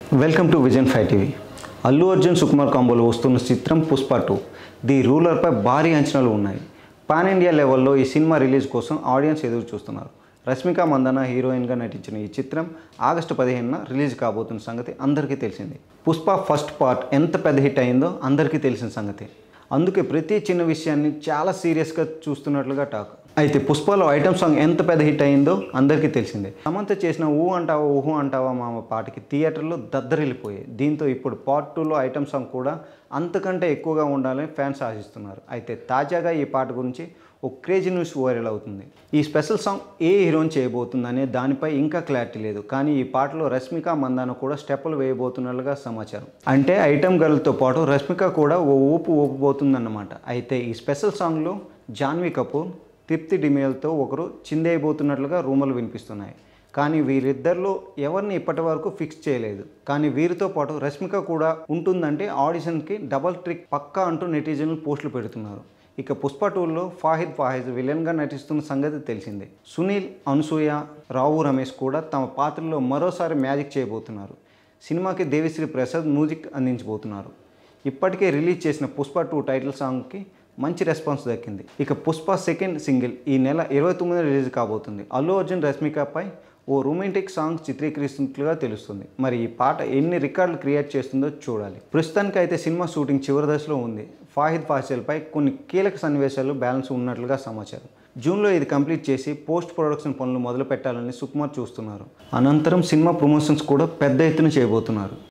Welcome to Vision 5 TV. Allu Arjun Sukumar కాంబోలో వస్తున్న చిత్రం పుష్ప 2 ది రూలర్పై భారీ అంచనాలు ఉన్నాయి. పాన్ ఇండియా లెవెల్లో ఈ సినిమా రిలీజ్ కోసం ఆడియన్స్ ఎదురు చూస్తున్నారు. రష్మిక మందన హీరోయిన్గా నటించిన ఈ చిత్రం ఆగస్టు 15న రిలీజ్ కాబోతున్న సంగతి అందరికీ తెలిసింది. పుష్ప ఫస్ట్ పార్ట్ ఎంత పెద్ద హిట్ అయిందో అందరికీ తెలిసిన సంగతి. అందుకే ప్రతి చిన్న విషయాన్ని చాలా సీరియస్గా చూస్తున్నట్లుగా టాక్. అయితే పుష్పలో ఐటమ్ సాంగ్ ఎంత పెద్ద హిట్ అయిందో అందరికీ తెలిసిందే. సమంత చేసిన ఊహు అంటావా మామ పాటకి థియేటర్లో దద్దరిల్లిపోయాయి. దీంతో ఇప్పుడు పార్ట్ 2లో ఐటమ్ సాంగ్ కూడా అంతకంటే ఎక్కువగా ఉండాలని ఫ్యాన్స్ ఆశిస్తున్నారు. అయితే తాజాగా ఈ పాట గురించి ఒక క్రేజీ న్యూస్ వైరల్ అవుతుంది. ఈ స్పెషల్ సాంగ్ ఏ హీరోయిన్ చేయబోతుందనే దానిపై ఇంకా క్లారిటీ లేదు. కానీ ఈ పాటలో రష్మిక మందాన కూడా స్టెప్పులు వేయబోతున్నట్లుగా సమాచారం. అంటే ఐటమ్ గర్ల్తో పాటు రష్మిక కూడా ఓ ఊపబోతుందన్నమాట. అయితే ఈ స్పెషల్ సాంగ్లో జాన్వీ కపూర్, తృప్తి డిమేల్తో ఒకరు చిందేయబోతున్నట్లుగా రూమర్లు వినిపిస్తున్నాయి. కానీ వీరిద్దరిలో ఎవరిని ఇప్పటి వరకు ఫిక్స్ చేయలేదు. కానీ వీరితో పాటు రష్మిక కూడా ఉంటుందంటే ఆడిషన్కి డబల్ ట్రిక్ పక్కా అంటూ నెటిజన్లు పోస్టులు పెడుతున్నారు. ఇక పుష్ప 2లో ఫాహిద్ విలన్గా నటిస్తున్న సంగతి తెలిసిందే. సునీల్, అనసూయ, రావు రమేష్ కూడా తమ పాత్రలో మరోసారి మ్యాజిక్ చేయబోతున్నారు. సినిమాకి దేవిశ్రీ ప్రసాద్ మ్యూజిక్ అందించబోతున్నారు. ఇప్పటికే రిలీజ్ చేసిన పుష్ప 2 టైటిల్ సాంగ్కి మంచి రెస్పాన్స్ దక్కింది. ఇక పుష్ప సెకండ్ సింగిల్ ఈ నెల 29న రిలీజ్ కాబోతుంది. అల్లు అర్జున్ రష్మికపై ఓ రొమాంటిక్ సాంగ్ చిత్రీకరిస్తున్నట్లుగా తెలుస్తుంది. మరి ఈ పాట ఎన్ని రికార్డులు క్రియేట్ చేస్తుందో చూడాలి. ప్రస్తుతానికి అయితే సినిమా షూటింగ్ చివరి దశలో ఉంది. ఫాసిల్పై కొన్ని కీలక సన్నివేశాలు బ్యాలెన్స్ ఉన్నట్లుగా సమాచారం. జూన్లో ఇది కంప్లీట్ చేసి పోస్ట్ ప్రొడక్షన్ పనులు మొదలు పెట్టాలని సుకుమార్ చూస్తున్నారు. అనంతరం సినిమా ప్రమోషన్స్ కూడా పెద్ద ఎత్తున చేయబోతున్నారు.